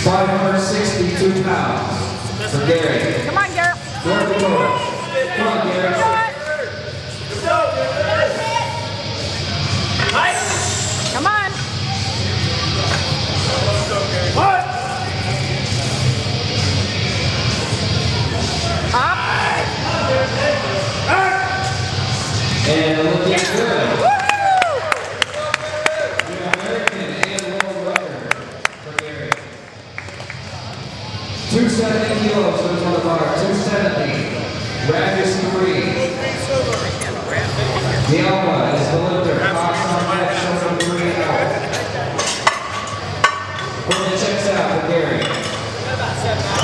562 pounds for Gary. Come on, Garrett. North Dakota. Come on, Gary. Come on. Up. And looking good. Woo! The American and world record for Gary. 270 kilos goes on the bar. 270. Radius 3. The Alpha is the lifter. Box on back, shoulder 3 out. Put the checks out for Gary.